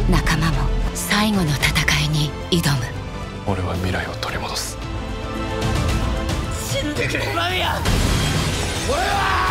仲間も最後の戦いに挑む。 俺は未来を取り戻す。 死んでくれ間宮。俺は